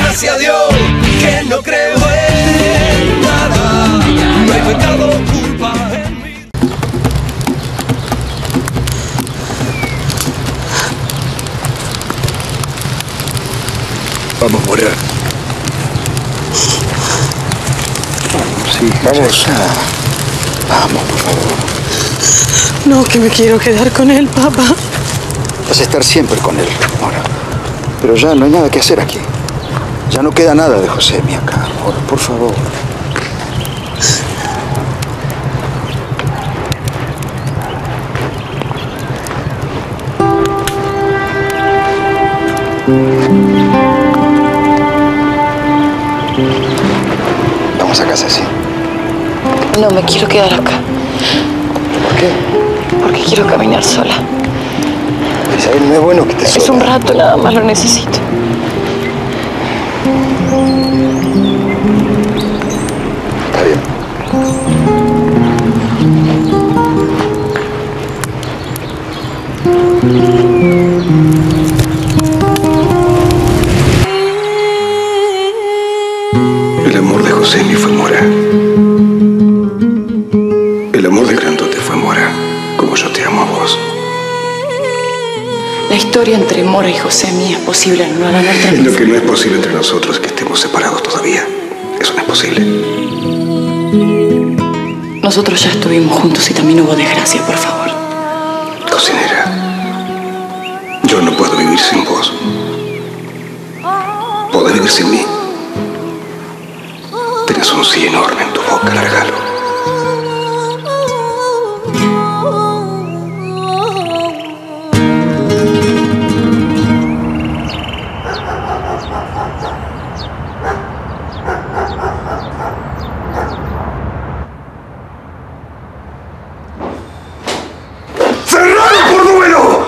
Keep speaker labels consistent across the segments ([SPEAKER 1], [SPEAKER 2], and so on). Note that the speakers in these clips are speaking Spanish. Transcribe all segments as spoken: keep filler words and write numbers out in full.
[SPEAKER 1] gracias a Dios que no creo en nada. No hay pecado, culpa en mí.
[SPEAKER 2] Vamos, Mora. Sí, vamos. Vamos, por favor.
[SPEAKER 3] No, que me quiero quedar con él, papá.
[SPEAKER 2] Vas a estar siempre con él, Mora. Pero ya no hay nada que hacer aquí. Ya no queda nada de Josemi acá. Mora, por favor. Vamos a casa, ¿sí?
[SPEAKER 3] No, me quiero quedar acá.
[SPEAKER 2] ¿Por qué?
[SPEAKER 3] Porque quiero caminar sola.
[SPEAKER 2] Isabel, no es bueno que te sola.
[SPEAKER 3] Es un rato, nada más lo necesito.
[SPEAKER 2] Está bien.
[SPEAKER 4] El amor de Josemi fue Mora. El amor de Grandote fue Mora, como yo te amo a vos.
[SPEAKER 3] La historia entre Mora y Josemi es posible anular a nuestra
[SPEAKER 4] Lo que no es posible entre nosotros es que estemos separados todavía. Eso no es posible.
[SPEAKER 3] Nosotros ya estuvimos juntos y también hubo desgracia, por favor.
[SPEAKER 4] Cocinera, yo no puedo vivir sin vos. ¿Podés vivir sin mí? Tenés un sí enorme en tu boca, largalo. ¡Cerrado por duelo!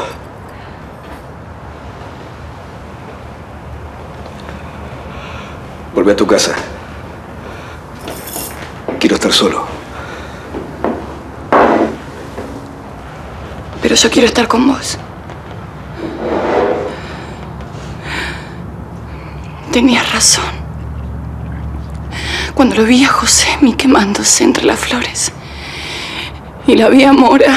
[SPEAKER 4] Volvé a tu casa. Quiero estar solo.
[SPEAKER 3] Pero yo quiero estar con vos. Tenías razón. Cuando lo vi a Josemi quemándose entre las flores y la vi a Mora,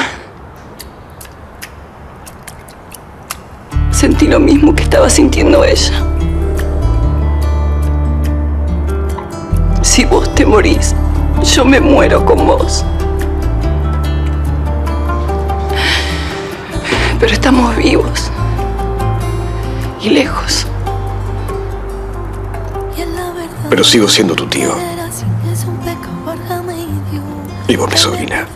[SPEAKER 3] sentí lo mismo que estaba sintiendo ella. Si vos te morís, yo me muero con vos. Pero estamos vivos y lejos.
[SPEAKER 4] Pero sigo siendo tu tío. Y vos mi sobrina.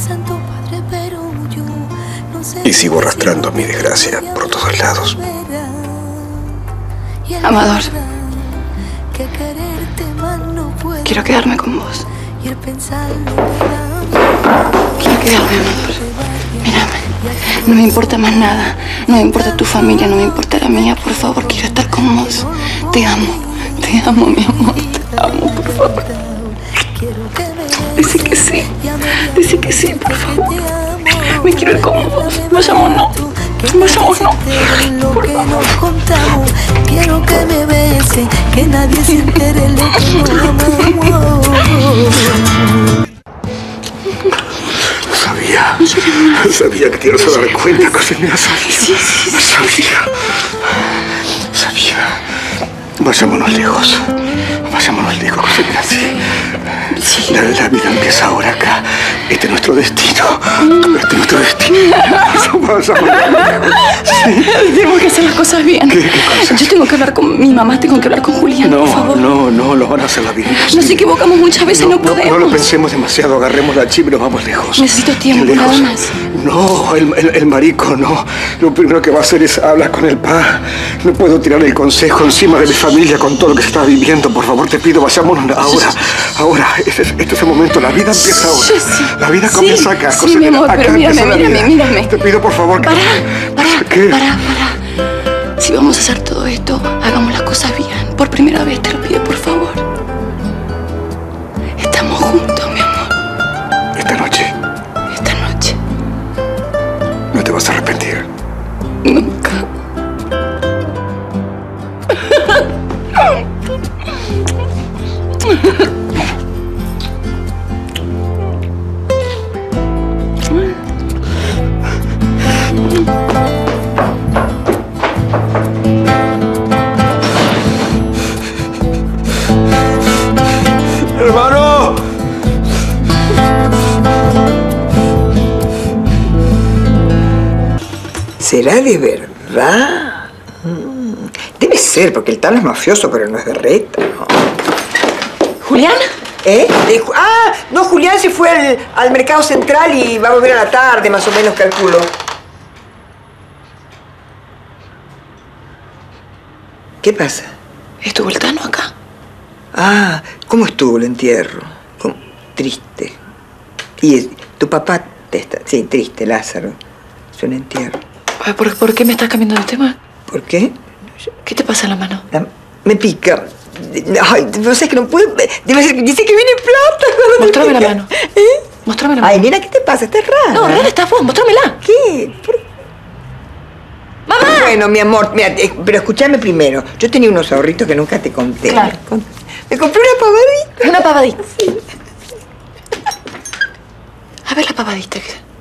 [SPEAKER 4] Y sigo arrastrando mi desgracia por todos lados.
[SPEAKER 3] Amador, quiero quedarme con vos. Quiero quedarme, amor. Mírame. No me importa más nada. No me importa tu familia, no me importa la mía. Por favor, quiero estar con vos. Te amo. Te amo, mi amor. Te amo, por favor. Dice que sí. Dice que sí, por favor. Me quiero ir con vos. Vayámonos. Vayámonos. Por favor.
[SPEAKER 5] Quiero que me besen, que nadie se entere lo que no amamos.
[SPEAKER 4] Sabía. Sabía que te ibas a dar cuenta, Cocinera. Sabía. Sabía. Sabía. Vayámonos lejos. Vayámonos lejos, Cocinera. Sí. Sí. La, la vida empieza ahora acá. Este es nuestro destino. Este es nuestro destino. Vayámonos lejos. Sí.
[SPEAKER 3] Tenemos que hacer las cosas bien.
[SPEAKER 4] ¿Qué, qué cosas?
[SPEAKER 3] Yo tengo que hablar con mi mamá, tengo que hablar con Julián,
[SPEAKER 4] No,
[SPEAKER 3] por favor.
[SPEAKER 4] no, no, lo van a hacerla bien.
[SPEAKER 3] Nos equivocamos muchas veces, no,
[SPEAKER 4] no
[SPEAKER 3] podemos.
[SPEAKER 4] No lo pensemos demasiado, agarremos la chip y nos vamos lejos.
[SPEAKER 3] Necesito tiempo,
[SPEAKER 4] lejos.
[SPEAKER 3] nada más.
[SPEAKER 4] No, el, el, el marico, no. Lo primero que va a hacer es hablar con el pa. No puedo tirar el consejo encima de mi familia con todo lo que se está viviendo. Por favor, te pido, vayámonos ahora. Ahora, este es, este es el momento. La vida empieza ahora.
[SPEAKER 3] Sí.
[SPEAKER 4] La vida
[SPEAKER 3] Sí,
[SPEAKER 4] comienza acá.
[SPEAKER 3] sí,
[SPEAKER 4] Cocinera.
[SPEAKER 3] mi amor,
[SPEAKER 4] Acá
[SPEAKER 3] pero mírame,
[SPEAKER 4] empieza la
[SPEAKER 3] mírame,
[SPEAKER 4] vida.
[SPEAKER 3] mírame.
[SPEAKER 4] Te pido, por favor, que...
[SPEAKER 3] Pará, pará,
[SPEAKER 4] ¿Qué?
[SPEAKER 3] pará, pará. Si vamos a hacer todo esto, hagamos las cosas bien. Por primera vez te lo pido, por favor. Estamos juntos, mi amor.
[SPEAKER 4] Esta noche
[SPEAKER 3] Esta noche.
[SPEAKER 4] no te vas a arrepentir.
[SPEAKER 3] Nunca.
[SPEAKER 4] ¡Hermano!
[SPEAKER 6] ¿Será de verdad? Debe ser, porque el tal es mafioso, pero no es de Reta, ¿no?
[SPEAKER 7] ¿Julián?
[SPEAKER 6] ¿Eh? Eh, ah, no, Julián se fue al, al mercado central y va a volver a la tarde, más o menos, calculo. ¿Qué pasa?
[SPEAKER 7] ¿Estuvo el Tano acá?
[SPEAKER 6] Ah, ¿cómo estuvo el entierro? ¿Cómo? Triste. Y es- tu papá te está... Sí, triste, Lázaro. Es un entierro.
[SPEAKER 7] ¿Por, ¿Por qué me estás cambiando de tema?
[SPEAKER 6] ¿Por qué?
[SPEAKER 7] ¿Qué te pasa en la mano?
[SPEAKER 6] La- me pica. Ay, no sé, que no puedo... Debe ser que dice que viene plata. cuando me
[SPEAKER 7] Mostrame la
[SPEAKER 6] pica.
[SPEAKER 7] mano.
[SPEAKER 6] ¿Eh?
[SPEAKER 7] Mostrame la
[SPEAKER 6] Ay,
[SPEAKER 7] mano.
[SPEAKER 6] nena, ¿qué te pasa? Estás rara.
[SPEAKER 7] No, rara estás vos, mostrámela.
[SPEAKER 6] ¿Qué? ¿Por
[SPEAKER 7] ¡Mamá!
[SPEAKER 6] Bueno, mi amor, mira, eh, pero escúchame primero. Yo tenía unos ahorritos que nunca te conté.
[SPEAKER 7] Claro.
[SPEAKER 6] Con- Me compré una pavadita.
[SPEAKER 7] Una pavadita. A ver la pavadita.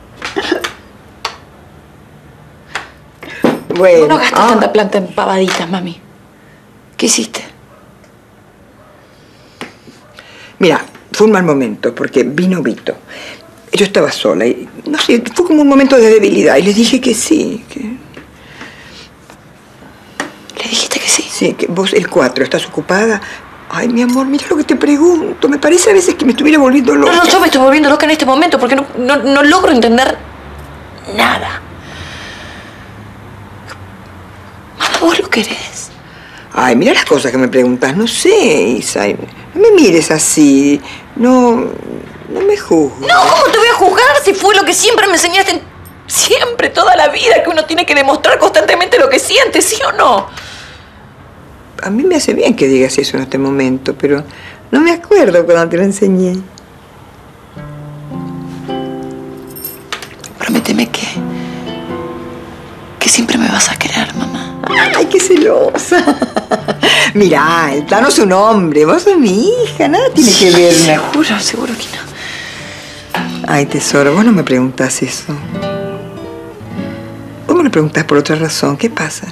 [SPEAKER 6] Bueno.
[SPEAKER 7] Vos no gastas
[SPEAKER 6] ah,
[SPEAKER 7] tanta planta en pavaditas, mami. ¿Qué hiciste?
[SPEAKER 6] Mira, fue un mal momento porque vino Vito. Yo estaba sola y, no sé, fue como un momento de debilidad y le dije que sí, que...
[SPEAKER 7] ¿Le dijiste que sí?
[SPEAKER 6] Sí, que vos, el cuatro, ¿estás ocupada? Ay, mi amor, mira lo que te pregunto. Me parece a veces que me estuviera volviendo loca.
[SPEAKER 7] No, no, yo me estoy volviendo loca en este momento porque no, no, no logro entender nada. Mamá, ¿vos lo querés?
[SPEAKER 6] Ay, mira las cosas que me preguntas. No sé, Isa. No me mires así. No, no me juzgues.
[SPEAKER 7] No, ¿cómo te voy a juzgar si fue lo que siempre me enseñaste en- siempre, toda la vida, que uno tiene que demostrar constantemente lo que siente, ¿sí o no?
[SPEAKER 6] A mí me hace bien que digas eso en este momento, pero no me acuerdo cuando te lo enseñé.
[SPEAKER 7] Prométeme que... que siempre me vas a querer, mamá.
[SPEAKER 6] Ay, qué celosa. Mirá, el Tano es un hombre, vos sos mi hija, nada tiene que ver.
[SPEAKER 7] Seguro, seguro que no.
[SPEAKER 6] Ay, tesoro, vos no me preguntás eso. Vos me lo preguntás por otra razón. ¿Qué pasa?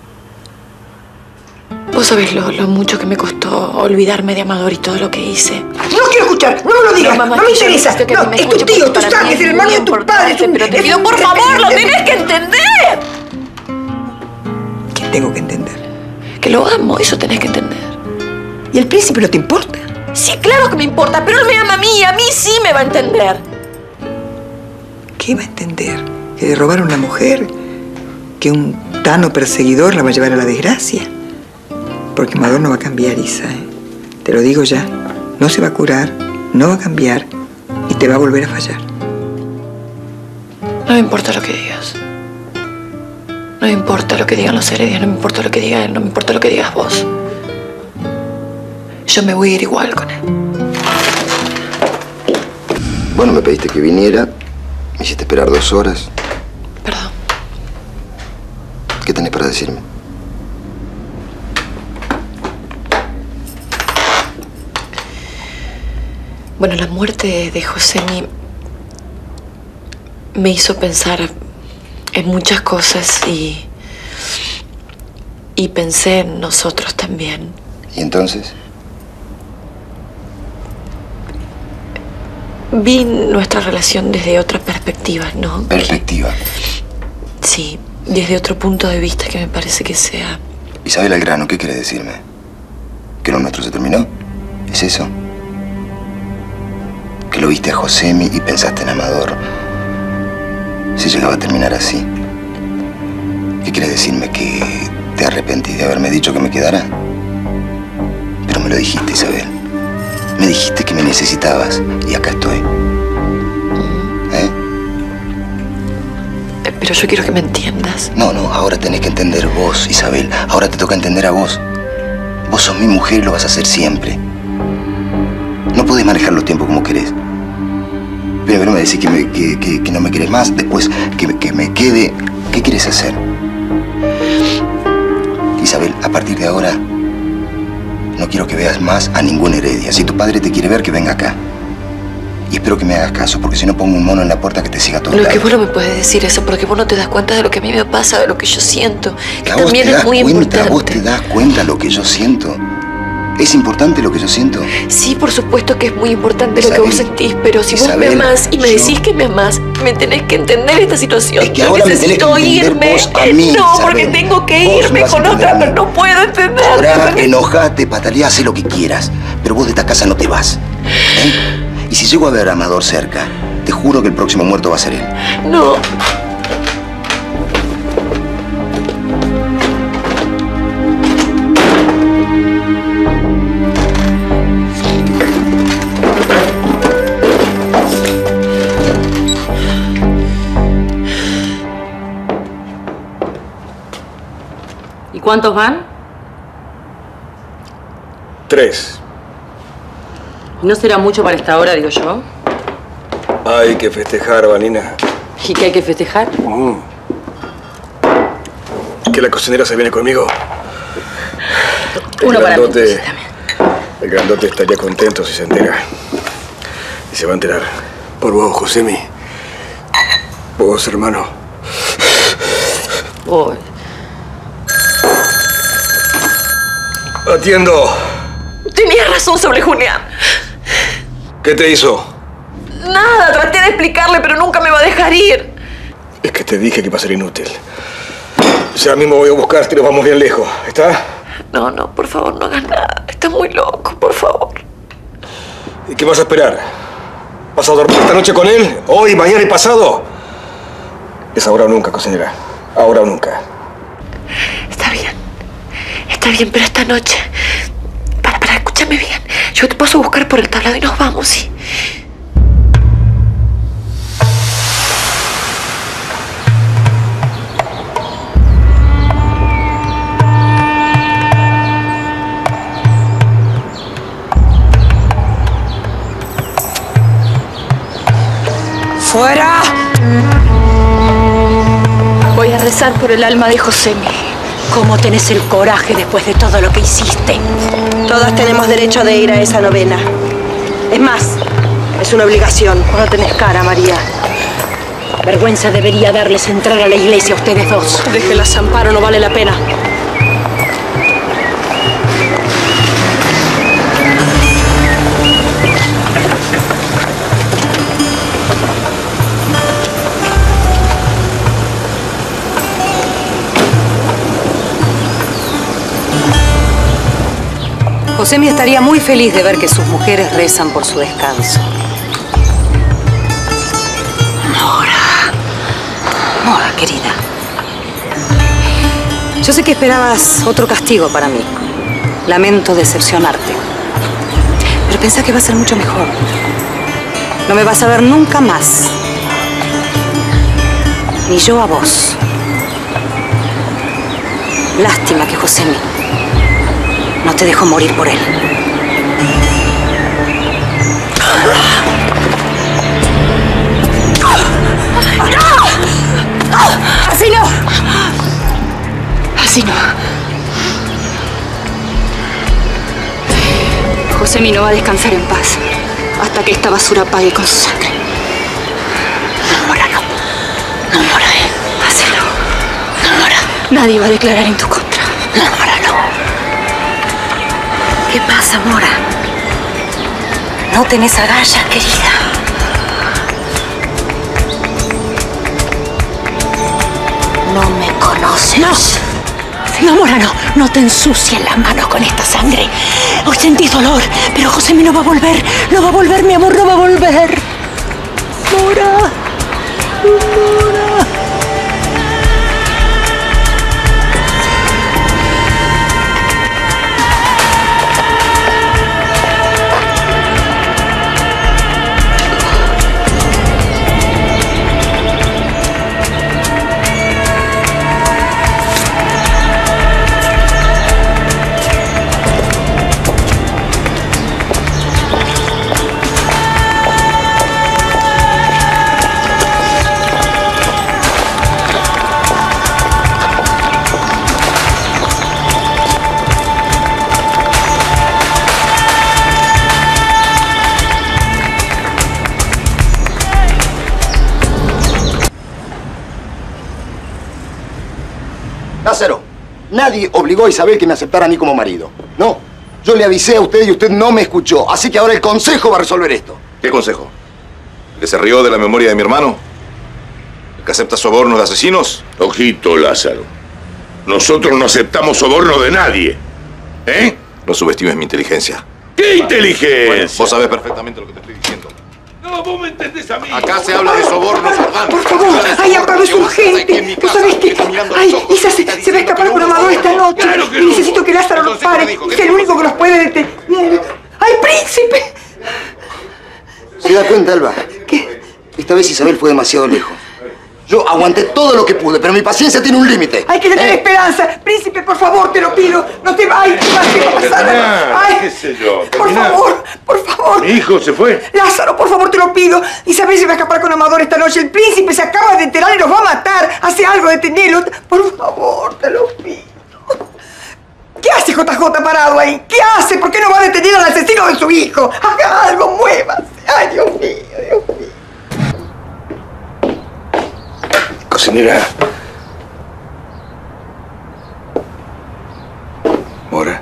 [SPEAKER 7] Vos sabés lo, lo mucho que me costó olvidarme de Amador y todo lo que hice.
[SPEAKER 6] No quiero escuchar, no me lo digas,
[SPEAKER 7] No,
[SPEAKER 6] no,
[SPEAKER 7] mamá,
[SPEAKER 6] me
[SPEAKER 7] es que yo
[SPEAKER 6] interesa.
[SPEAKER 7] necesito que
[SPEAKER 6] No,
[SPEAKER 7] me
[SPEAKER 6] es tu
[SPEAKER 7] escuche,
[SPEAKER 6] tío,
[SPEAKER 7] porque
[SPEAKER 6] tu
[SPEAKER 7] para mí
[SPEAKER 6] sangre, es el
[SPEAKER 7] es
[SPEAKER 6] hermano
[SPEAKER 7] muy
[SPEAKER 6] de tu padre. es
[SPEAKER 7] importante,
[SPEAKER 6] un-
[SPEAKER 7] pero te
[SPEAKER 6] es
[SPEAKER 7] pido,
[SPEAKER 6] un-
[SPEAKER 7] por favor, lo
[SPEAKER 6] es-
[SPEAKER 7] tenés que entender.
[SPEAKER 6] ¿Qué tengo que entender?
[SPEAKER 7] Que lo amo, eso tenés que entender.
[SPEAKER 6] ¿Y el príncipe no te importa?
[SPEAKER 7] Sí, claro que me importa, pero él me ama a mí y a mí sí me va a entender.
[SPEAKER 6] ¿Qué va a entender? ¿Que de robar a una mujer? ¿Que un Tano perseguidor la va a llevar a la desgracia? Porque Amador no va a cambiar, Isa, ¿eh? Te lo digo ya. No se va a curar, no va a cambiar y te va a volver a fallar.
[SPEAKER 7] No me importa lo que digas. No me importa lo que digan los Heredias, no me importa lo que diga él, no me importa lo que digas vos. Yo me voy a ir igual con él.
[SPEAKER 2] Bueno, me pediste que viniera. Me hiciste esperar dos horas.
[SPEAKER 7] Perdón.
[SPEAKER 2] ¿Qué tenés para decirme?
[SPEAKER 7] Bueno, la muerte de Josemi me hizo pensar en muchas cosas y... y pensé en nosotros también.
[SPEAKER 2] ¿Y entonces?
[SPEAKER 7] Vi nuestra relación desde otra perspectiva, ¿no?
[SPEAKER 2] Perspectiva.
[SPEAKER 7] Sí, desde otro punto de vista que me parece que sea...
[SPEAKER 2] Isabel al grano, ¿qué quieres decirme? ¿Que lo nuestro se terminó? ¿Es eso? ¿Que lo viste a Josemi y pensaste en Amador? Si llegaba a terminar así. ¿Qué quieres decirme? ¿Que te arrepentís de haberme dicho que me quedara? Pero me lo dijiste, Isabel. Me dijiste que me necesitabas y acá estoy. ¿Eh?
[SPEAKER 7] Pero yo quiero que me entiendas.
[SPEAKER 2] No, no, ahora tenés que entender vos, Isabel. Ahora te toca entender a vos. Vos sos mi mujer y lo vas a hacer siempre. No podés manejar los tiempos como querés. Primero me decís que, me, que, que, que no me querés más, después que, que me quede. ¿Qué quieres hacer? Isabel, a partir de ahora, no No quiero que veas más a ninguna Heredia. Si tu padre te quiere ver, que venga acá. Y espero que me hagas caso, porque si no pongo un mono en la puerta que te siga todo.
[SPEAKER 7] Lo que vos no me puedes decir eso, porque vos no te das cuenta de lo que a mí me pasa, de lo que yo siento. Que
[SPEAKER 2] ¿A vos
[SPEAKER 7] también
[SPEAKER 2] te das
[SPEAKER 7] es muy
[SPEAKER 2] cuenta?
[SPEAKER 7] importante.
[SPEAKER 2] ¿Vos te das cuenta lo que yo siento? ¿Es importante lo que yo siento?
[SPEAKER 7] Sí, por supuesto que es muy importante
[SPEAKER 2] Isabel,
[SPEAKER 7] lo que vos sentís, pero si
[SPEAKER 2] Isabel,
[SPEAKER 7] vos me amás y me
[SPEAKER 2] yo-
[SPEAKER 7] decís que me amás, me tenés que entender esta situación.
[SPEAKER 2] Es que
[SPEAKER 7] Yo
[SPEAKER 2] ahora me tenés que
[SPEAKER 7] necesito
[SPEAKER 2] entender
[SPEAKER 7] irme.
[SPEAKER 2] vos a mí,
[SPEAKER 7] no,
[SPEAKER 2] Isabel.
[SPEAKER 7] porque tengo que
[SPEAKER 2] Vos
[SPEAKER 7] irme
[SPEAKER 2] me vas a
[SPEAKER 7] con
[SPEAKER 2] entender
[SPEAKER 7] otra,
[SPEAKER 2] a mí.
[SPEAKER 7] pero no puedo entender.
[SPEAKER 2] Ahora enojate, pataleá, haz lo que quieras. Pero vos de esta casa no te vas. ¿Eh? Y si llego a ver a Amador cerca, te juro que el próximo muerto va a ser él.
[SPEAKER 7] No.
[SPEAKER 8] ¿Y cuántos van?
[SPEAKER 4] Tres.
[SPEAKER 8] ¿No será mucho para esta hora, digo yo?
[SPEAKER 4] Hay que festejar, Vanina.
[SPEAKER 8] ¿Y qué hay que festejar?
[SPEAKER 4] Mm. Que la cocinera se viene conmigo. El
[SPEAKER 8] Uno para mí.
[SPEAKER 4] grandote, el grandote estaría contento si se entera. Y se va a enterar. Por vos, Josemi. Vos, hermano.
[SPEAKER 8] Voy.
[SPEAKER 4] Atiendo.
[SPEAKER 7] Tenías razón sobre Julián.
[SPEAKER 4] ¿Qué te hizo?
[SPEAKER 7] Nada, traté de explicarle, pero nunca me va a dejar ir.
[SPEAKER 4] Es que te dije que iba a ser inútil. Ya mismo voy a buscarte y nos vamos bien lejos. ¿Está?
[SPEAKER 7] No, no, por favor, no hagas nada. Estás muy loco, por favor.
[SPEAKER 4] ¿Y qué vas a esperar? ¿Vas a dormir esta noche con él? ¿Hoy, mañana y pasado? Es ahora o nunca, cocinera. Ahora o nunca.
[SPEAKER 7] Está bien. Está bien, pero esta noche... Para, para, escúchame bien. Yo te paso a buscar por el tablado y nos vamos, ¿sí?
[SPEAKER 9] ¡Fuera!
[SPEAKER 3] Voy a rezar por el alma de Josemi.
[SPEAKER 9] ¿Cómo tenés el coraje después de todo lo que hiciste? Todas tenemos derecho de ir a esa novena. Es más, es una obligación. No tenés cara, María. Vergüenza debería darles entrar a la iglesia a ustedes dos. Déjelas, Amparo, no vale la pena.
[SPEAKER 10] Josemi estaría muy feliz de ver que sus mujeres rezan por su descanso. Mora. Mora, querida. Yo sé que esperabas otro castigo para mí. Lamento decepcionarte. Pero pensá que va a ser mucho mejor. No me vas a ver nunca más. Ni yo a vos. Lástima que Josemi no te dejó morir por él.
[SPEAKER 3] ¡Así no! Así no. Josemi no va a descansar en paz hasta que esta basura pague con su sangre.
[SPEAKER 10] No, Mora, no. No, Mora, eh.
[SPEAKER 3] Hacelo.
[SPEAKER 10] No, Mora.
[SPEAKER 3] Nadie va a declarar en tu contra.
[SPEAKER 10] No, Mora, no. ¿Qué pasa, Mora? No tenés agallas, querida. No me conoces.
[SPEAKER 9] ¡No! No, Mora, no. No te ensucies las manos con esta sangre. Hoy sentís dolor, pero Josemi no va a volver. No va a volver, mi amor, no va a volver. Mora. Mora.
[SPEAKER 2] Nadie obligó a Isabel que me aceptara a mí como marido. No. Yo le avisé a usted y usted no me escuchó. Así que ahora el consejo va a resolver esto.
[SPEAKER 11] ¿Qué consejo? ¿El que se rió de la memoria de mi hermano? ¿El que acepta sobornos de asesinos?
[SPEAKER 12] Ojito, Lázaro. Nosotros no aceptamos soborno de nadie. ¿Eh?
[SPEAKER 11] No subestimes mi inteligencia.
[SPEAKER 12] ¿Qué inteligencia?
[SPEAKER 11] Bueno, vos sabés perfectamente lo que te estoy diciendo.
[SPEAKER 12] No, vos me entendés a mí.
[SPEAKER 11] Acá se habla de sobornos, Jordán.
[SPEAKER 6] Por favor, ay, Amparo, es urgente. ¿No sabés qué? Ay, Isa se, se va a escapar con Amador esta noche.
[SPEAKER 12] Claro que
[SPEAKER 6] y
[SPEAKER 12] no.
[SPEAKER 6] necesito que Lázaro nos pare. Es el único que nos puede detener. ¡Ay, príncipe!
[SPEAKER 2] ¿Se da cuenta, Alba?
[SPEAKER 6] ¿Qué?
[SPEAKER 2] Esta vez Isabel fue demasiado lejos. Yo aguanté todo lo que pude, pero mi paciencia tiene un límite.
[SPEAKER 6] Hay que tener
[SPEAKER 2] ¿Eh?
[SPEAKER 6] esperanza. Príncipe, por favor, te lo pido. No te vayas, no vas a pasar. Ay,
[SPEAKER 12] ¿Qué sé yo?
[SPEAKER 6] por
[SPEAKER 12] Terminá.
[SPEAKER 6] favor, por favor.
[SPEAKER 12] Mi hijo se fue.
[SPEAKER 6] Lázaro, por favor, te lo pido. Isabel se va a escapar con Amador esta noche. El príncipe se acaba de enterar y nos va a matar. Hace algo, detenelo. Por favor, te lo pido. ¿Qué hace J J parado ahí? ¿Qué hace? ¿Por qué no va a detener al asesino de su hijo? Haga algo, muévase. Ay, Dios mío, Dios mío.
[SPEAKER 4] Cocinera. Mora.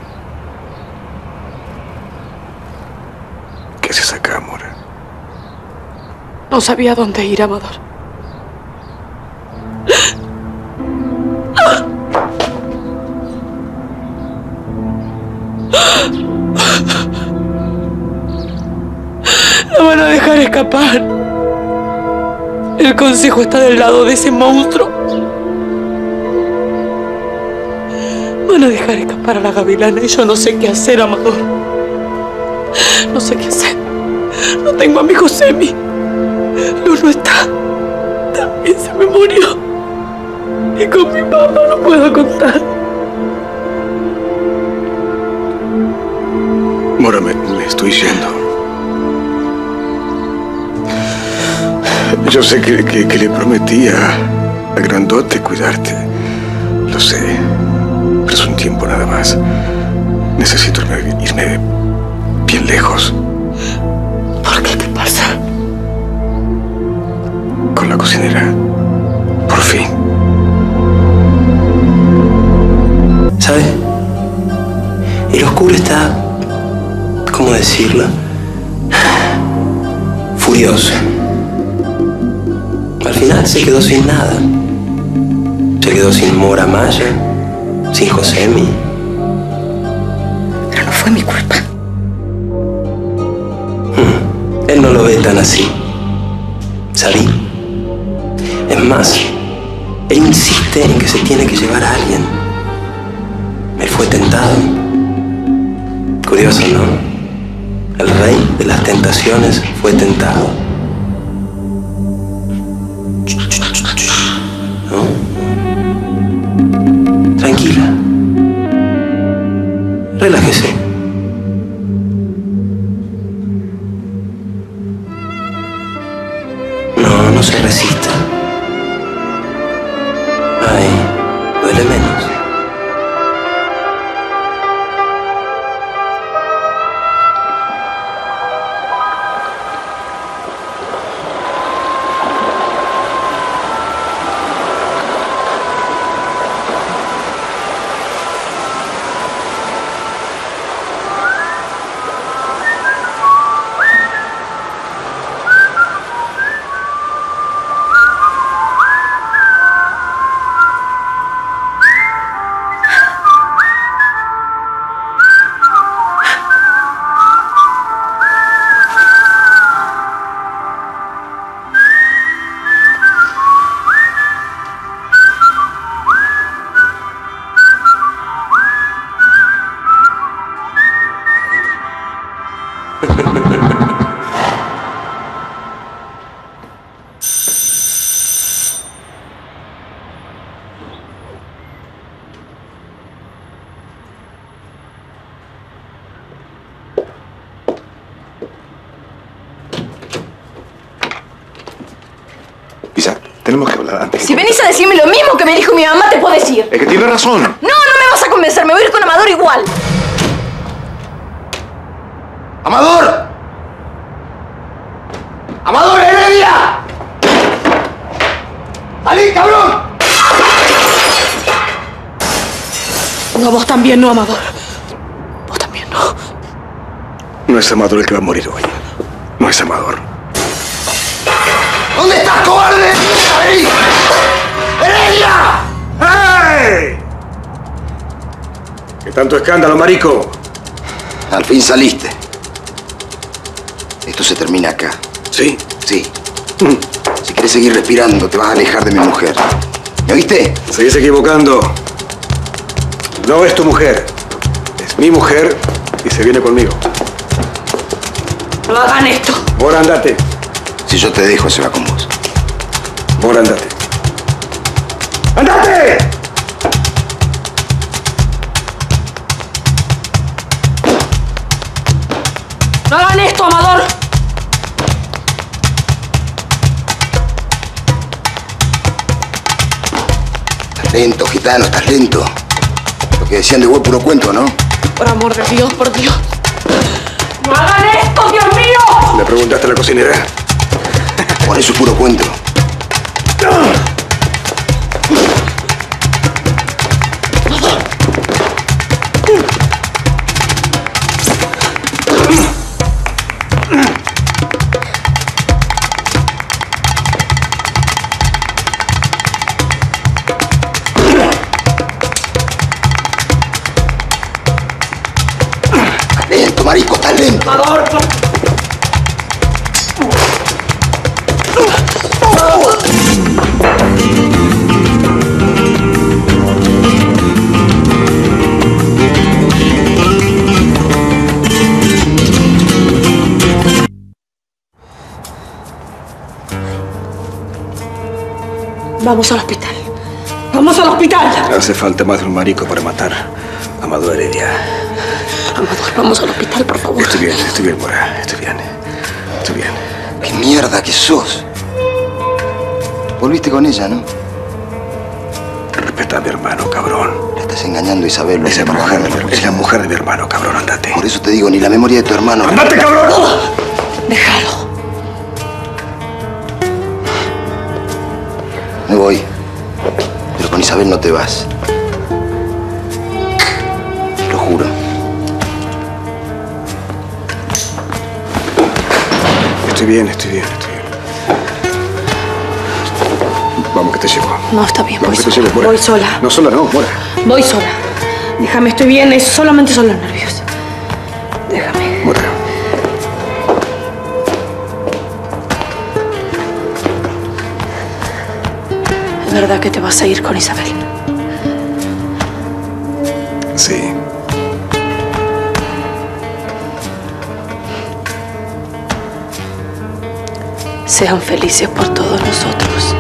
[SPEAKER 4] ¿Qué haces acá, Mora?
[SPEAKER 7] No sabía dónde ir, Amador. La van a dejar escapar. El consejo está del lado de ese monstruo. Van a dejar escapar a la gavilana y yo no sé qué hacer, Amador. No sé qué hacer. No tengo a mi Josemi. Luz no está. También se me murió. Y con mi papá no puedo contar.
[SPEAKER 4] Mora, me, me estoy yendo. Yo sé que, que, que le prometí a, a Grandote cuidarte. Lo sé. Pero es un tiempo nada más. Necesito irme, irme bien lejos.
[SPEAKER 7] ¿Por qué? ¿Qué pasa?
[SPEAKER 4] Con la cocinera. Por fin.
[SPEAKER 13] ¿Sabes? El oscuro está, ¿cómo decirlo? Furioso. Al final se quedó sin nada. Se quedó sin Mora Maya, sin Josemi.
[SPEAKER 6] Pero no fue mi culpa.
[SPEAKER 13] Hmm. Él no lo ve tan así. ¿Sabí? Es más, él insiste en que se tiene que llevar a alguien. Él fue tentado. Curioso, ¿no? El rey de las tentaciones fue tentado. ¿No? Tranquila. Relájese. No, no se resista. Ay, duele menos.
[SPEAKER 11] Isa, tenemos que hablar antes.
[SPEAKER 7] Si venís a decirme lo mismo que me dijo mi mamá, te puedo decir.
[SPEAKER 11] Es que tiene razón.
[SPEAKER 7] No, no me vas a convencer. Me voy a ir con Amador igual.
[SPEAKER 2] ¡Amador! ¡Amador Heredia! ¡Salí, cabrón!
[SPEAKER 7] No, vos también no, Amador. Vos también no.
[SPEAKER 4] No es Amador el que va a morir hoy. No es Amador.
[SPEAKER 2] ¿Dónde estás, cobarde? ¡Ahí! ¡Heredia!
[SPEAKER 4] ¡Hey! ¿Qué tanto escándalo, marico?
[SPEAKER 2] Al fin saliste. Esto se termina acá.
[SPEAKER 4] ¿Sí?
[SPEAKER 2] Sí. Si quieres seguir respirando, te vas a alejar de mi mujer. ¿Me oíste?
[SPEAKER 4] Seguís equivocando. No es tu mujer. Es mi mujer y se viene conmigo.
[SPEAKER 7] No hagan esto.
[SPEAKER 4] Mora, andate.
[SPEAKER 2] Si yo te dejo, se va con vos.
[SPEAKER 4] Mora, andate. ¡Andate!
[SPEAKER 7] No hagan esto, Amador.
[SPEAKER 2] Estás lento, gitano, estás lento. Lo que decían de vos puro cuento, ¿no?
[SPEAKER 7] Por amor de Dios, por Dios. ¡No hagan esto, Dios mío!
[SPEAKER 4] ¿Le preguntaste a la cocinera?
[SPEAKER 2] Por eso es puro cuento. Lento, marico, estás lento.
[SPEAKER 7] Amador, por... Vamos al hospital. ¡Vamos al hospital!
[SPEAKER 4] Hace falta más de un marico para matar a Amador Heredia.
[SPEAKER 7] Amador, vamos al hospital, por favor.
[SPEAKER 4] Estoy bien, estoy bien, Mora. Estoy bien. Estoy bien.
[SPEAKER 2] ¡Qué mierda que sos! Volviste con ella, ¿no?
[SPEAKER 4] Respeta a mi hermano, cabrón.
[SPEAKER 2] La estás engañando, Isabel.
[SPEAKER 4] Es la mujer de mi, es la mujer de mi hermano, cabrón. Andate.
[SPEAKER 2] Por eso te digo, ni la memoria de tu hermano.
[SPEAKER 4] ¡Andate, cabrón!
[SPEAKER 7] Déjalo.
[SPEAKER 2] Me voy. Pero con Isabel no te vas. Lo juro.
[SPEAKER 4] Estoy bien, estoy bien, estoy bien. Vamos, que te llevo.
[SPEAKER 7] No, está bien,
[SPEAKER 4] Vamos,
[SPEAKER 7] voy
[SPEAKER 4] que te
[SPEAKER 7] sola.
[SPEAKER 4] llevo, Mora.
[SPEAKER 7] Voy sola.
[SPEAKER 4] No, sola no, Mora.
[SPEAKER 7] Voy sola. Déjame, estoy bien, es solamente son los nervios. Déjame.
[SPEAKER 4] Mora.
[SPEAKER 7] ¿Es verdad que te vas a ir con Isabel?
[SPEAKER 4] Sí.
[SPEAKER 7] Sean felices por todos nosotros.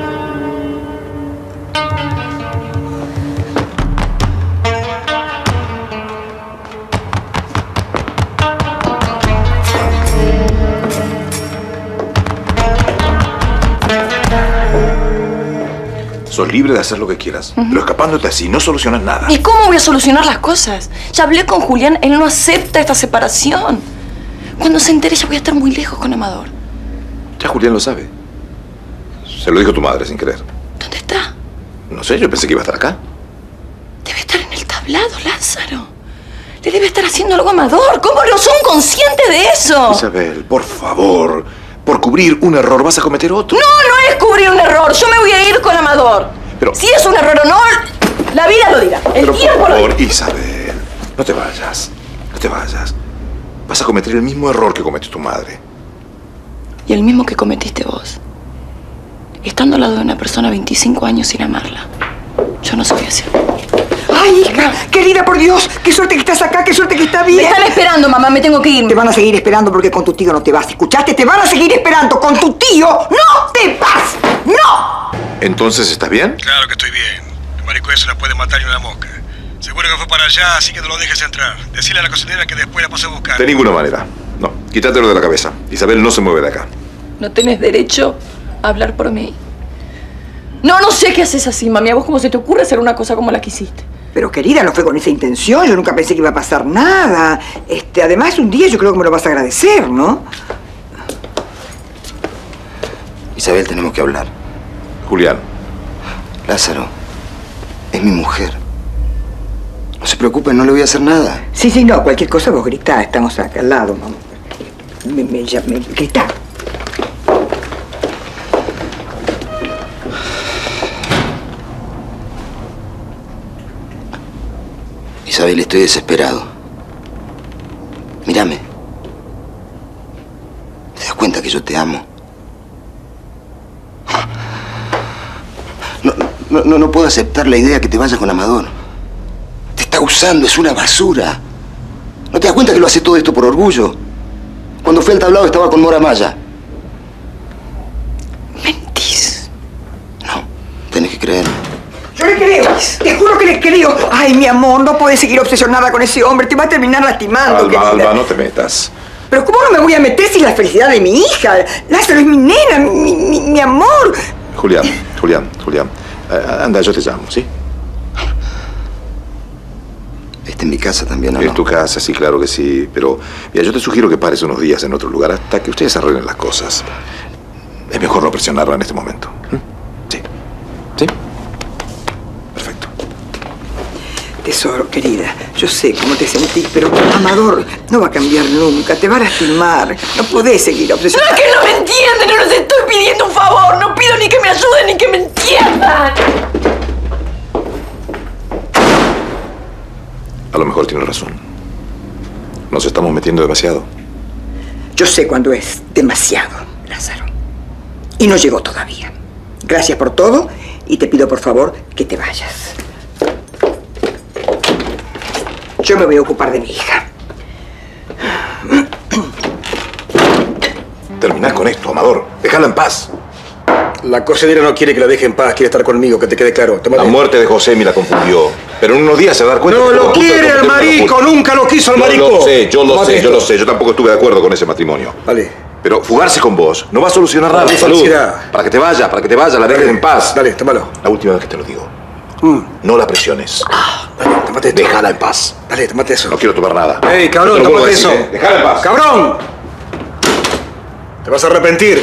[SPEAKER 11] Sos libre de hacer lo que quieras, uh-huh. pero escapándote así no solucionas nada.
[SPEAKER 3] ¿Y cómo voy a solucionar las cosas? Ya hablé con Julián, él no acepta esta separación. Cuando se entere ya voy a estar muy lejos con Amador.
[SPEAKER 11] Ya Julián lo sabe. Se lo dijo tu madre sin querer.
[SPEAKER 3] ¿Dónde está?
[SPEAKER 11] No sé, yo pensé que iba a estar acá.
[SPEAKER 3] Debe estar en el tablado, Lázaro. Le debe estar haciendo algo a Amador. ¿Cómo no son conscientes de eso?
[SPEAKER 11] Isabel, por favor. Por cubrir un error vas a cometer otro.
[SPEAKER 3] No, no es cubrir un error. Yo me voy a ir con Amador.
[SPEAKER 11] Pero...
[SPEAKER 3] si es un error o no, la vida lo dirá. El
[SPEAKER 11] Pero
[SPEAKER 3] tiempo
[SPEAKER 11] por favor,
[SPEAKER 3] lo dirá.
[SPEAKER 11] Isabel, no te vayas. No te vayas. Vas a cometer el mismo error que cometió tu madre.
[SPEAKER 3] Y el mismo que cometiste vos. Estando al lado de una persona veinticinco años sin amarla. Yo no soy así.
[SPEAKER 6] ¡Ay, hija! ¡Querida, por Dios! ¡Qué suerte que estás acá! ¡Qué suerte que está bien!
[SPEAKER 3] Me están esperando, mamá. Me tengo que ir.
[SPEAKER 6] Te van a seguir esperando porque con tu tío no te vas. ¿Escuchaste? ¡Te van a seguir esperando! ¡Con tu tío no te vas! ¡No!
[SPEAKER 11] ¿Entonces estás bien?
[SPEAKER 4] Claro que estoy bien. El marico ese la puede matar y una mosca. Seguro que fue para allá, así que no lo dejes entrar. Decile a la cocinera que después la pase a buscar.
[SPEAKER 11] De ninguna manera. No, quítatelo de la cabeza. Isabel no se mueve de acá.
[SPEAKER 3] No tenés derecho a hablar por mí. No, no sé qué haces así, mami. ¿A vos cómo se te ocurre hacer una cosa como la que hiciste?
[SPEAKER 6] Pero, querida, no fue con esa intención. Yo nunca pensé que iba a pasar nada. Este, además, un día yo creo que me lo vas a agradecer, ¿no?
[SPEAKER 2] Isabel, tenemos que hablar.
[SPEAKER 11] Julián.
[SPEAKER 2] Lázaro, es mi mujer. No se preocupe, no le voy a hacer nada.
[SPEAKER 6] Sí, sí, no, cualquier cosa vos gritá, estamos acá al lado, mamá. Me, me, ya, me gritá.
[SPEAKER 2] Isabel, estoy desesperado. Mírame. ¿Te das cuenta que yo te amo? No, no, no, no puedo aceptar la idea que te vayas con Amador. Te está usando, es una basura. ¿No te das cuenta que lo hace todo esto por orgullo? Cuando fui al tablado estaba con Mora Maya.
[SPEAKER 3] Mentís.
[SPEAKER 2] No, tenés que creer.
[SPEAKER 6] Yo le creo, te juro que le creo. Ay, mi amor, no podés seguir obsesionada con ese hombre, te va a terminar lastimando.
[SPEAKER 11] Alba,
[SPEAKER 6] querida.
[SPEAKER 11] Alba, no te metas.
[SPEAKER 6] Pero ¿cómo no me voy a meter si es la felicidad de mi hija? Lázaro es mi nena, mi, mi, mi amor.
[SPEAKER 11] Julián, Julián, Julián. Uh, anda, yo te llamo, ¿sí?
[SPEAKER 2] ¿Está en mi casa también, o no?
[SPEAKER 11] Es tu casa, sí, claro que sí. Pero, mira, yo te sugiero que pares unos días en otro lugar hasta que ustedes arreglen las cosas. Es mejor no presionarla en este momento. ¿Mm? Sí. ¿Sí? Perfecto.
[SPEAKER 6] Tesoro, querida, yo sé cómo te sentís, pero Amador no va a cambiar nunca, te va a lastimar. No podés seguir obsesionada.
[SPEAKER 7] ¡No, es que no me entienden! ¡No les estoy pidiendo un favor! ¡No pido ni que me ayuden ni que me entiendan!
[SPEAKER 11] A lo mejor tiene razón. Nos estamos metiendo demasiado.
[SPEAKER 6] Yo sé cuándo es demasiado, Lázaro. Y no llegó todavía. Gracias por todo y te pido por favor que te vayas. Yo me voy a ocupar de mi hija.
[SPEAKER 11] Terminás con esto, Amador. Déjala en paz.
[SPEAKER 4] La cocinera no quiere que la deje en paz, quiere estar conmigo, que te quede claro. Tómate.
[SPEAKER 11] La muerte de José me la confundió. Pero en unos días se va a dar cuenta.
[SPEAKER 4] No
[SPEAKER 11] que
[SPEAKER 4] lo
[SPEAKER 11] todo punto de
[SPEAKER 4] quiere el
[SPEAKER 11] competencia
[SPEAKER 4] marico,
[SPEAKER 11] lo
[SPEAKER 4] nunca lo quiso el
[SPEAKER 11] Yo
[SPEAKER 4] marico.
[SPEAKER 11] lo sé, yo lo
[SPEAKER 4] Tómate
[SPEAKER 11] sé,
[SPEAKER 4] esto.
[SPEAKER 11] yo lo sé. Yo tampoco estuve de acuerdo con ese matrimonio.
[SPEAKER 4] Vale.
[SPEAKER 11] Pero fugarse con vos no va a solucionar nada.
[SPEAKER 4] Dale,
[SPEAKER 11] Salud.
[SPEAKER 4] felicidad.
[SPEAKER 11] Para que te vaya, para que te vaya, la dejes en paz.
[SPEAKER 4] Dale, tómalo.
[SPEAKER 11] La última vez que te lo digo.
[SPEAKER 4] Mm.
[SPEAKER 11] No la presiones.
[SPEAKER 4] Dale, tómate esto.
[SPEAKER 11] Déjala en paz.
[SPEAKER 4] Dale, tómate eso.
[SPEAKER 11] No quiero tomar nada.
[SPEAKER 4] ¡Ey, cabrón,
[SPEAKER 11] Te lo vuelvo a
[SPEAKER 4] tómate
[SPEAKER 11] decir,
[SPEAKER 4] eso!
[SPEAKER 11] ¿eh? Déjala en paz.
[SPEAKER 4] ¡Cabrón! Te vas a arrepentir.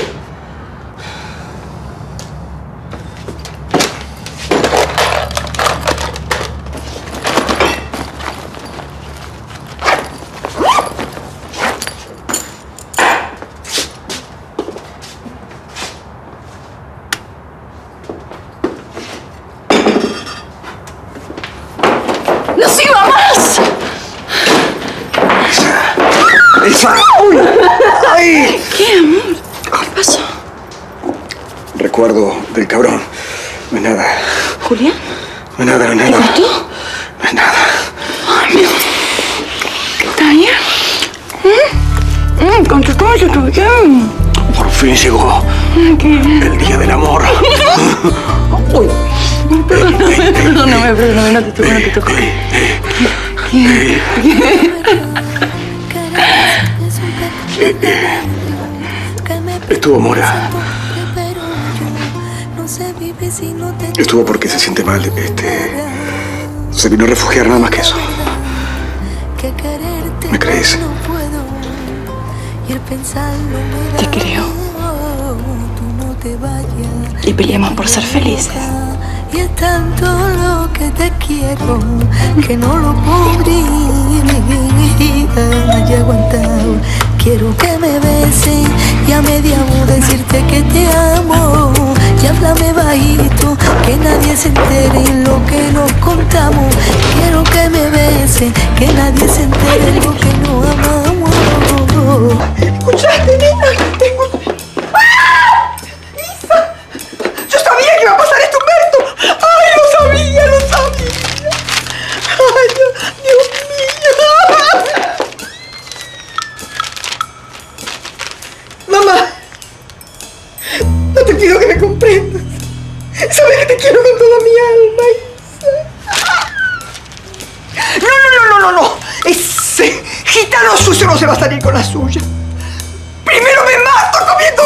[SPEAKER 7] ¡No sirva más!
[SPEAKER 4] ¡Esa! ¡Uy! ¡Ay!
[SPEAKER 3] ¿Qué, amor? ¿Qué pasó?
[SPEAKER 4] Recuerdo del cabrón. No es nada.
[SPEAKER 3] ¿Julián?
[SPEAKER 4] No es nada, no es
[SPEAKER 3] ¿Te
[SPEAKER 4] nada.
[SPEAKER 3] cortó?
[SPEAKER 4] No es nada.
[SPEAKER 3] Ay, mi amor. ¿Está bien? ¿Mm? ¿Con tu cosa tú bien?
[SPEAKER 4] Por fin llegó
[SPEAKER 3] Ay, qué bien.
[SPEAKER 4] el día del amor.
[SPEAKER 3] Uy. Perdóname, perdóname, perdóname, no te toco, no te toco. ¿Qué?
[SPEAKER 4] Estuvo Mora. Estuvo porque se siente mal. Este. Se vino a refugiar, nada más que eso. ¿Me crees?
[SPEAKER 3] Te creo. Y peleamos por ser felices.
[SPEAKER 5] Y es tanto lo que te quiero que no lo podría aguantar. Quiero que me beses y a media voz decirte que te amo. Y háblame bajito, que nadie se entere en lo que nos contamos. Quiero que me beses, que nadie se entere en lo que nos amamos.
[SPEAKER 6] ¿Escuchaste, nena? Tengo... ¡Ah! ¡Isa! Yo sabía que iba a pasar esto, Humberto. ¡Ay, lo sabía, lo sabía! ¡Ay, Dios, Dios mío! Mamá, no te pido que me comprendas. Sabes que te quiero con toda mi alma, Isa. No, no, no, no, no, no. Ese gitano sucio no se va a salir con la suya. Primero me mato comiendo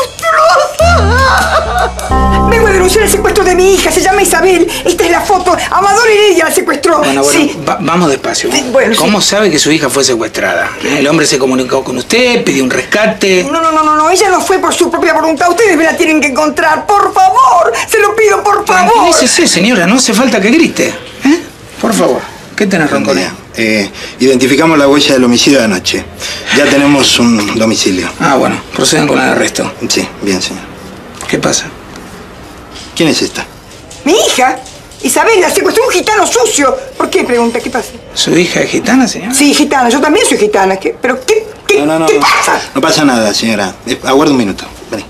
[SPEAKER 6] crústulos. Vengo a denunciar el secuestro de mi hija. Se llama Isabel. Esta es la foto. Amador Heredia la secuestró.
[SPEAKER 14] Bueno, bueno,
[SPEAKER 6] sí.
[SPEAKER 14] va- vamos despacio.
[SPEAKER 6] Sí, bueno,
[SPEAKER 14] ¿Cómo
[SPEAKER 6] sí.
[SPEAKER 14] sabe que su hija fue secuestrada? El hombre se comunicó con usted, pidió un rescate.
[SPEAKER 6] No, no, no, no, no. Ella no fue por su propia voluntad. Ustedes me la tienen que encontrar. Por favor. Se lo pido, por favor.
[SPEAKER 14] Tranquilícese, señora. No hace falta que grite. ¿Eh? Por favor. ¿Qué tenés, Ronconia?
[SPEAKER 15] Eh, identificamos la huella del homicidio de anoche. Ya tenemos un domicilio.
[SPEAKER 14] Ah, bueno. Proceden con el arresto.
[SPEAKER 15] Sí, bien, señor.
[SPEAKER 14] ¿Qué pasa?
[SPEAKER 15] ¿Quién es esta?
[SPEAKER 6] Mi hija. Isabel, la secuestró un gitano sucio. ¿Por qué? Pregunta, ¿qué pasa?
[SPEAKER 14] ¿Su hija es gitana, señora?
[SPEAKER 6] Sí, gitana. Yo también soy gitana. ¿Qué? ¿Pero qué, qué,
[SPEAKER 15] No, no, no.
[SPEAKER 6] ¿qué
[SPEAKER 15] no.
[SPEAKER 6] pasa?
[SPEAKER 15] No pasa nada, señora. Eh, aguarda un minuto. Vení.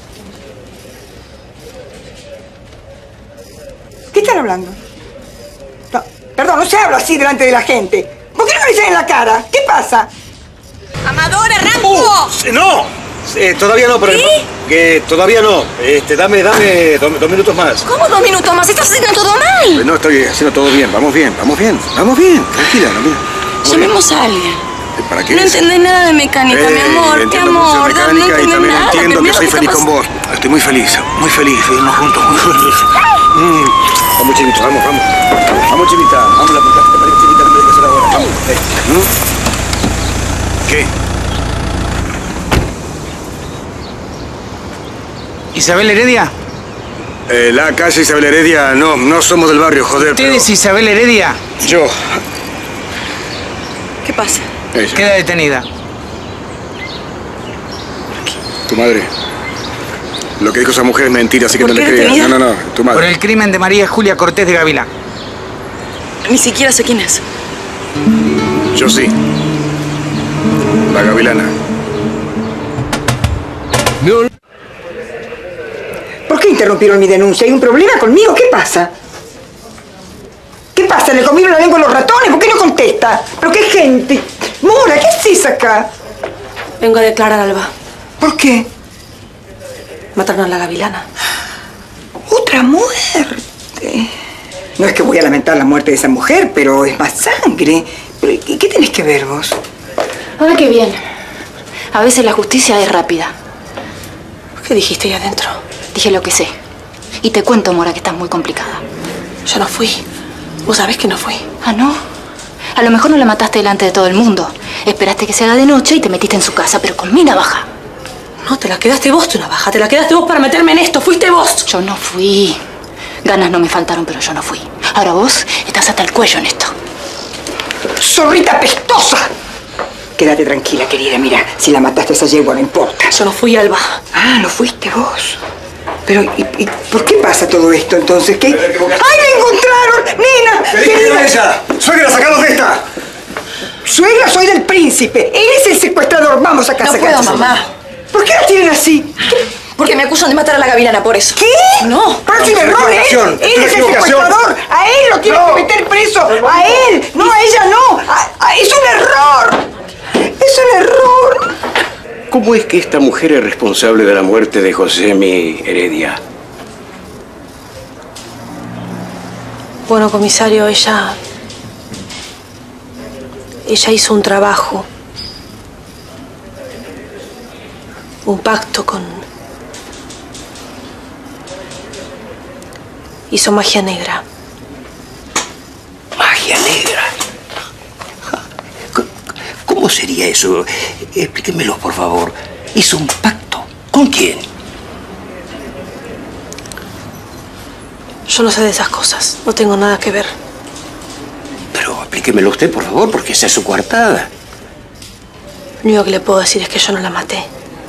[SPEAKER 6] ¿Qué están hablando? No, perdón, no se habla así delante de la gente. ¿Por qué no me dicen en la cara? ¿Qué pasa?
[SPEAKER 9] ¡Amador, arranco!
[SPEAKER 16] Uh, ¡No! Eh, todavía no, pero...
[SPEAKER 9] ¿Sí?
[SPEAKER 16] Que todavía no. Este, dame, dame dos, dos minutos más.
[SPEAKER 9] ¿Cómo dos minutos más? Estás haciendo todo mal.
[SPEAKER 16] No, estoy haciendo todo bien. Vamos bien, vamos bien. Vamos bien. Tranquila, no, mira.
[SPEAKER 3] Llamemos a alguien.
[SPEAKER 16] ¿Para qué?
[SPEAKER 3] No entendés nada de mecánica,
[SPEAKER 16] Eh,
[SPEAKER 3] mi amor, mi
[SPEAKER 16] entiendo mucho de
[SPEAKER 3] amor.
[SPEAKER 16] mecánica
[SPEAKER 3] no, no
[SPEAKER 16] y
[SPEAKER 3] entendés
[SPEAKER 16] también
[SPEAKER 3] nada.
[SPEAKER 16] entiendo
[SPEAKER 3] Mira
[SPEAKER 16] que
[SPEAKER 3] lo
[SPEAKER 16] soy
[SPEAKER 3] está
[SPEAKER 16] feliz con
[SPEAKER 3] pasando.
[SPEAKER 16] vos. Estoy muy feliz, muy feliz. Vivirnos juntos, muy feliz. Mm. Vamos, Chivita, vamos, vamos. Vamos, Chivita. Vamos, la puta. Te parece, Chivita, no me dejes ahora. Vamos. Eh. ¿Mm? ¿Qué?
[SPEAKER 14] ¿Isabel Heredia?
[SPEAKER 16] Eh, la calle Isabel Heredia, no, no somos del barrio, joder.
[SPEAKER 14] ¿Usted
[SPEAKER 16] pero...
[SPEAKER 14] es Isabel Heredia?
[SPEAKER 16] Yo.
[SPEAKER 3] ¿Qué pasa?
[SPEAKER 16] Ella.
[SPEAKER 14] Queda detenida.
[SPEAKER 16] Tu madre. Lo que dijo esa mujer es mentira, así que
[SPEAKER 3] ¿Por
[SPEAKER 16] no le
[SPEAKER 3] qué
[SPEAKER 16] creas.
[SPEAKER 3] detenida?
[SPEAKER 16] No, no, no, tu madre.
[SPEAKER 14] Por el crimen de María Julia Cortés de Gavilán.
[SPEAKER 3] Ni siquiera sé quién es.
[SPEAKER 16] Yo sí. La gavilana.
[SPEAKER 6] ¿Por qué interrumpieron mi denuncia? ¿Hay un problema conmigo? ¿Qué pasa? ¿Qué pasa? ¿Le comieron la lengua a los ratones? ¿Por qué no contesta? ¿Pero qué gente? Mora, ¿qué haces acá?
[SPEAKER 3] Vengo a declarar, Alba.
[SPEAKER 6] ¿Por qué?
[SPEAKER 3] Mataron a la gavilana.
[SPEAKER 6] ¡Otra muerte! No es que voy a lamentar la muerte de esa mujer, pero es más sangre. ¿Pero ¿y qué tenés que ver vos?
[SPEAKER 3] Ahora qué bien. A veces la justicia es rápida. ¿Qué dijiste ahí adentro? Dije lo que sé. Y te cuento, Mora, que estás muy complicada. Yo no fui. Vos sabés que no fui. ¿Ah, no? A lo mejor no la mataste delante de todo el mundo. Esperaste que se haga de noche y te metiste en su casa, pero con mi navaja. No, te la quedaste vos, tu navaja. Te la quedaste vos para meterme en esto. Fuiste vos. Yo no fui. Ganas no me faltaron, pero yo no fui. Ahora vos estás hasta el cuello en esto.
[SPEAKER 6] ¡Zorrita pestosa! Quédate tranquila, querida. Mira, si la mataste a esa yegua, no importa.
[SPEAKER 3] Yo no fui, Alba.
[SPEAKER 6] Ah, no fuiste vos. Pero, ¿y, y por qué pasa todo esto entonces? ¿Qué? ¡Ay, me encontraron! ¡Nena!
[SPEAKER 16] ¿Qué dice
[SPEAKER 6] querida!
[SPEAKER 16] ella? ¡Suegra, sacanos de esta!
[SPEAKER 6] Suegra, soy del príncipe. Él es el secuestrador. Vamos a casa.
[SPEAKER 3] No puedo, mamá.
[SPEAKER 6] ¿Por qué la tienen así?
[SPEAKER 3] Porque me acusan de matar a la gavilana por eso.
[SPEAKER 6] ¿Qué?
[SPEAKER 3] No.
[SPEAKER 6] Pero es un error, ¿eh?
[SPEAKER 16] equivocación,
[SPEAKER 6] Él
[SPEAKER 16] es una
[SPEAKER 6] es el
[SPEAKER 16] equivocación.
[SPEAKER 6] secuestrador. A él lo tienen que meter preso. A él. No, a ella no. A- a- es un error. Es un error.
[SPEAKER 13] ¿Cómo es que esta mujer es responsable de la muerte de Josemi Heredia?
[SPEAKER 17] Bueno, comisario, ella... Ella hizo un trabajo. Un pacto con... Hizo magia negra.
[SPEAKER 13] Magia negra. ¿Cómo sería eso? Explíquemelo, por favor. Hizo un pacto. ¿Con quién?
[SPEAKER 17] Yo no sé de esas cosas. No tengo nada que ver.
[SPEAKER 13] Pero explíquemelo usted, por favor, porque esa es su coartada.
[SPEAKER 17] Lo único que le puedo decir es que yo no la maté.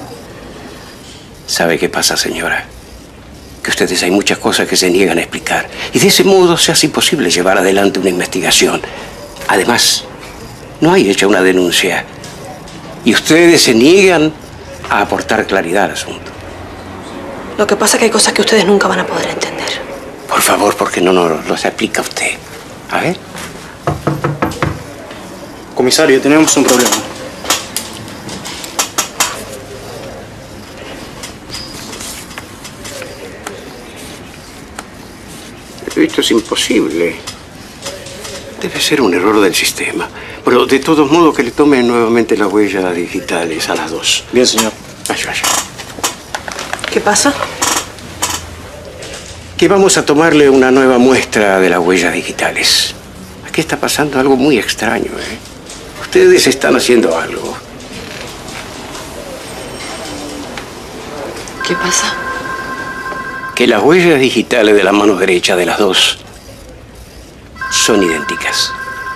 [SPEAKER 13] ¿Sabe qué pasa, señora? Que ustedes hay muchas cosas que se niegan a explicar. Y de ese modo se hace imposible llevar adelante una investigación. Además, no hay hecha una denuncia. Y ustedes se niegan a aportar claridad al asunto.
[SPEAKER 17] Lo que pasa es que hay cosas que ustedes nunca van a poder entender.
[SPEAKER 13] Por favor, porque no nos lo explica usted. A ver.
[SPEAKER 16] Comisario, tenemos un problema.
[SPEAKER 13] Esto es imposible. Debe ser un error del sistema. Pero de todos modos que le tomen nuevamente las huellas digitales a las dos.
[SPEAKER 16] Bien, señor.
[SPEAKER 13] Vaya, vaya.
[SPEAKER 17] ¿Qué pasa?
[SPEAKER 13] Que vamos a tomarle una nueva muestra de las huellas digitales. Aquí está pasando algo muy extraño, ¿eh? Ustedes están haciendo algo.
[SPEAKER 3] ¿Qué pasa?
[SPEAKER 13] Que las huellas digitales de la mano derecha de las dos son idénticas.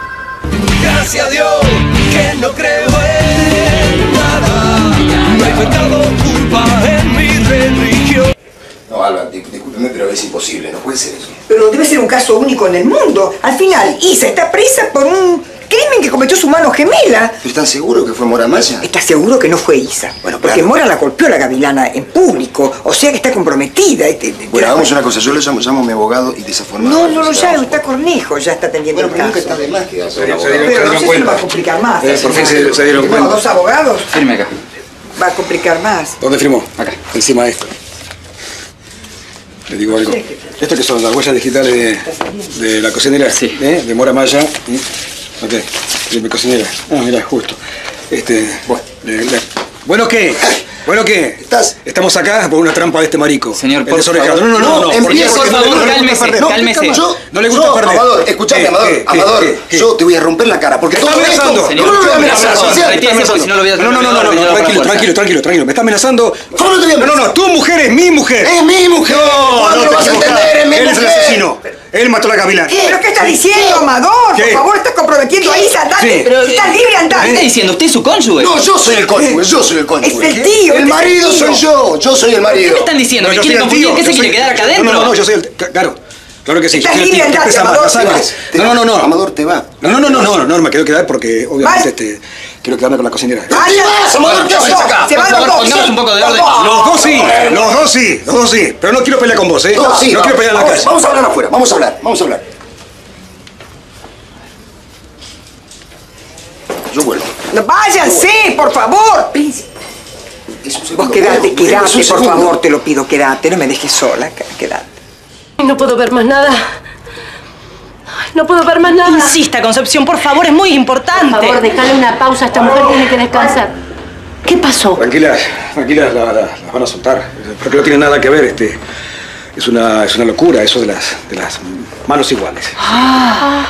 [SPEAKER 1] Gracias a Dios que no creo en nada. No hay pecado, culpa en mi religión.
[SPEAKER 2] No, Alba, discúlpeme, pero es imposible, no puede ser eso.
[SPEAKER 6] Pero debe ser un caso único en el mundo. Al final, Isa está presa por un crimen que cometió su mano gemela.
[SPEAKER 2] ¿Pero están seguros que fue Mora Maya?
[SPEAKER 6] ¿Estás seguro que no fue Isa?
[SPEAKER 2] Bueno,
[SPEAKER 6] Porque
[SPEAKER 2] claro.
[SPEAKER 6] Mora la golpeó a la gavilana en público, o sea que está comprometida.
[SPEAKER 2] Bueno, hagamos una cosa, yo le llamo, llamo a mi abogado y desaformado.
[SPEAKER 6] No, no lo llame, está Cornejo, ya está atendiendo el caso.
[SPEAKER 2] Nunca está de más que hacer
[SPEAKER 6] Pero
[SPEAKER 2] un
[SPEAKER 6] no
[SPEAKER 2] abogado.
[SPEAKER 6] sé si lo va a complicar más.
[SPEAKER 16] Eh, por fin se, se dieron
[SPEAKER 6] No,
[SPEAKER 16] cuenta.
[SPEAKER 6] dos abogados
[SPEAKER 16] Firme acá.
[SPEAKER 6] va a complicar más.
[SPEAKER 16] ¿Dónde firmó? Acá, encima de esto. Le digo algo. ¿Esto que son las huellas digitales de, de la cocinera? Sí. ¿Eh? De Mora Maya. ¿Mm? Ok, de mi cocinera. Ah, mira, justo. Este, bueno, le- le- ¿Bueno qué? ¿Bueno qué? ¿Estás? Estamos acá por una trampa de este marico. Señor,
[SPEAKER 2] por
[SPEAKER 16] desorejado.
[SPEAKER 2] favor.
[SPEAKER 16] No, no, no, no. ¿Por qué?
[SPEAKER 2] Empieza,
[SPEAKER 16] Porque
[SPEAKER 2] por
[SPEAKER 16] no le-
[SPEAKER 2] favor,
[SPEAKER 16] no le gusta
[SPEAKER 2] cálmese,
[SPEAKER 16] perder. No,
[SPEAKER 2] cálmese.
[SPEAKER 16] Yo, no le gusta
[SPEAKER 2] yo,
[SPEAKER 16] perder.
[SPEAKER 2] Amador, escuchame,
[SPEAKER 16] ¿Qué,
[SPEAKER 2] Amador,
[SPEAKER 16] qué, qué,
[SPEAKER 2] Amador,
[SPEAKER 16] qué, qué?
[SPEAKER 2] yo te voy a romper la cara, porque
[SPEAKER 16] ¿Me
[SPEAKER 2] todo
[SPEAKER 16] está
[SPEAKER 2] esto...
[SPEAKER 16] amenazando?
[SPEAKER 2] ¿Cómo no me voy a amenazar?
[SPEAKER 16] No,
[SPEAKER 2] ¿Sí?
[SPEAKER 16] retírese, porque si no lo voy a- No, no, no, no, no, tranquilo, tranquilo, tranquilo, tranquilo. Me está amenazando.
[SPEAKER 2] ¿Cómo no te voy a
[SPEAKER 16] No, no, no, tu mujer es mi mujer.
[SPEAKER 2] Es mi mujer.
[SPEAKER 16] No,
[SPEAKER 2] ¿Cuándo
[SPEAKER 16] no
[SPEAKER 2] lo
[SPEAKER 16] te
[SPEAKER 2] vas a
[SPEAKER 16] equivocas.
[SPEAKER 2] entender? Es mi
[SPEAKER 16] Él es el
[SPEAKER 2] mujer.
[SPEAKER 16] asesino. Él mató a la gavilana.
[SPEAKER 6] ¿Pero qué estás diciendo, Amador?
[SPEAKER 16] ¿Qué?
[SPEAKER 6] Por favor, estás comprometiendo a Isa, andate.
[SPEAKER 16] Sí.
[SPEAKER 6] Pero, estás libre, andate.
[SPEAKER 2] ¿Qué está
[SPEAKER 6] diciendo?
[SPEAKER 2] ¿Usted es su cónyuge? No, yo soy el cónyuge, yo soy el cónyuge.
[SPEAKER 6] Es el tío,
[SPEAKER 2] El
[SPEAKER 6] este
[SPEAKER 2] marido
[SPEAKER 6] es el tío.
[SPEAKER 2] soy yo, yo soy el marido.
[SPEAKER 8] ¿Qué me están diciendo? ¿Me
[SPEAKER 16] yo
[SPEAKER 8] quiere
[SPEAKER 16] soy el
[SPEAKER 8] confundir?
[SPEAKER 16] tío,
[SPEAKER 8] ¿Qué
[SPEAKER 16] yo
[SPEAKER 8] se quiere
[SPEAKER 16] soy-
[SPEAKER 8] quedar acá
[SPEAKER 16] No,
[SPEAKER 8] adentro?
[SPEAKER 16] no, no, yo soy el... Claro, claro que sí.
[SPEAKER 6] Estás
[SPEAKER 16] yo soy el
[SPEAKER 6] libre,
[SPEAKER 16] tío.
[SPEAKER 6] andate,
[SPEAKER 16] Pesa más,
[SPEAKER 6] Amador,
[SPEAKER 16] la sangre.
[SPEAKER 6] te vas,
[SPEAKER 2] te
[SPEAKER 16] No, no, no, no.
[SPEAKER 2] Amador, te va.
[SPEAKER 16] No, no, no, no, no, no, no me quiero quedar porque obviamente este, quiero quedarme con la cocinera.
[SPEAKER 6] ¡Vaya!
[SPEAKER 2] vas, Amador? ¿Qué haces acá?
[SPEAKER 6] Se van los dos.
[SPEAKER 8] pongamos un poco de orden.
[SPEAKER 16] Los dos sí, los dos sí, los dos sí. Pero no quiero pelear con vos, ¿eh?
[SPEAKER 2] No, sí,
[SPEAKER 16] no quiero pelear en la
[SPEAKER 2] vamos,
[SPEAKER 16] calle.
[SPEAKER 2] Vamos a hablar afuera, vamos a hablar, vamos a hablar. Yo vuelvo.
[SPEAKER 6] No, váyanse, por favor. Príncipe.
[SPEAKER 2] Es un
[SPEAKER 6] Vos
[SPEAKER 2] segundo,
[SPEAKER 6] quedate,
[SPEAKER 2] vuelvo,
[SPEAKER 6] quedate,
[SPEAKER 2] es un
[SPEAKER 6] por
[SPEAKER 2] segundo.
[SPEAKER 6] favor, te lo pido, quedate. No me dejes sola, quedate.
[SPEAKER 17] No puedo ver más nada. Ay, no puedo ver más nada.
[SPEAKER 9] Insista, Concepción, por favor, es muy importante.
[SPEAKER 17] Por favor, déjale una pausa. Esta mujer tiene que descansar. ¿Qué pasó?
[SPEAKER 16] Tranquilas, tranquilas, la- la- las van a soltar. Porque no tiene nada que ver, este. Es una, es una locura eso de las, de las manos iguales.
[SPEAKER 17] Ah.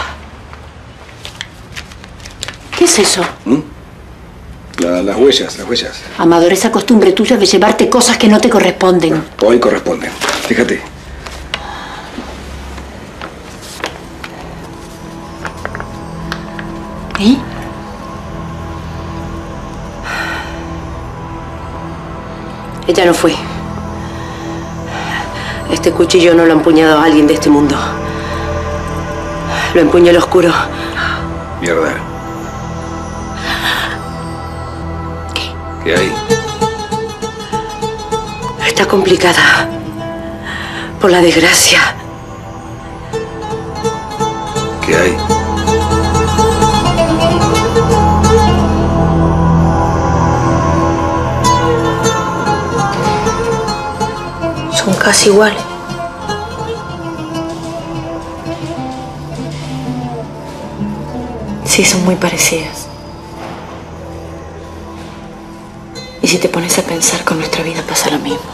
[SPEAKER 17] ¿Qué es eso?
[SPEAKER 16] La- las huellas, las huellas.
[SPEAKER 17] Amador, esa costumbre tuya de llevarte cosas que no te corresponden.
[SPEAKER 16] Hoy corresponden. Fíjate.
[SPEAKER 17] ¿Y? Ella no fue. Este cuchillo no lo ha empuñado a alguien de este mundo. Lo empuñó el oscuro.
[SPEAKER 16] Mierda.
[SPEAKER 17] ¿Qué?
[SPEAKER 16] ¿Qué hay?
[SPEAKER 17] Está complicada. Por la desgracia.
[SPEAKER 16] ¿Qué hay?
[SPEAKER 17] Son casi iguales. Sí, son muy parecidas. Y si te pones a pensar, con nuestra vida pasa lo mismo.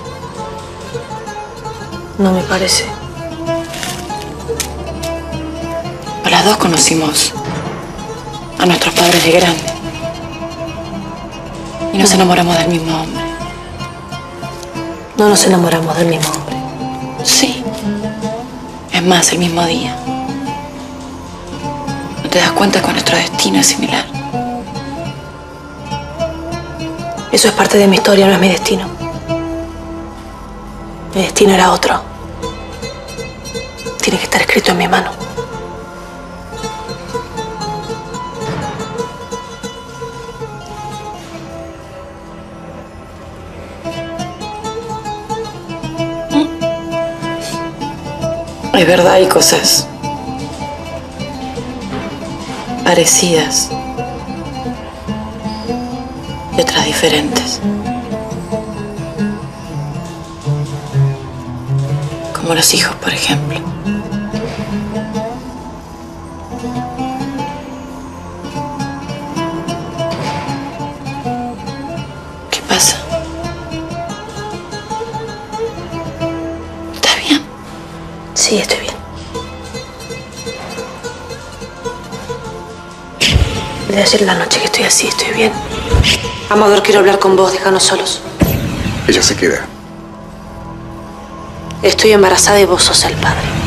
[SPEAKER 17] No me parece. Pero las dos conocimos a nuestros padres de grande. Y nos enamoramos del mismo hombre. No nos enamoramos del mismo hombre. Sí. Es más, el mismo día. ¿No te das cuenta que nuestro destino es similar? Eso es parte de mi historia, no es mi destino. Mi destino era otro. Tiene que estar escrito en mi mano. Es verdad, hay cosas parecidas y otras diferentes. Como los hijos, por ejemplo. ¿Qué pasa? ¿Estás bien? Sí, estoy bien. De ayer la noche que estoy así, estoy bien. Amador, quiero hablar con vos, déjanos solos.
[SPEAKER 16] Ella se queda.
[SPEAKER 17] Estoy embarazada y vos sos el padre.